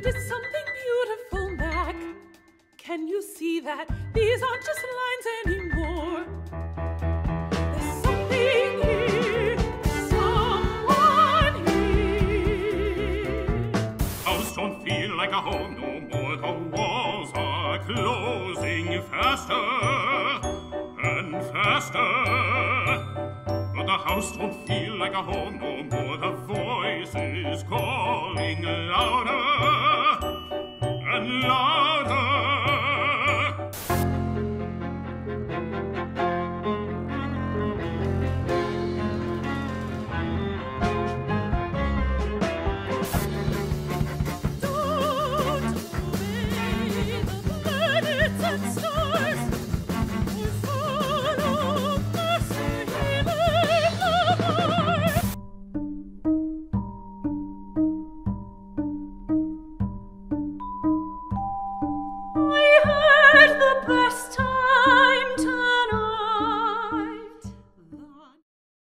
did something beautiful, Mac. Can you see that these aren't just lines anymore? There's something here, someone here. House don't feel like a home no more. The walls are closing faster and faster. But the house don't feel like a home no more. The voices calling louder and louder. Don't obey the planets and stars.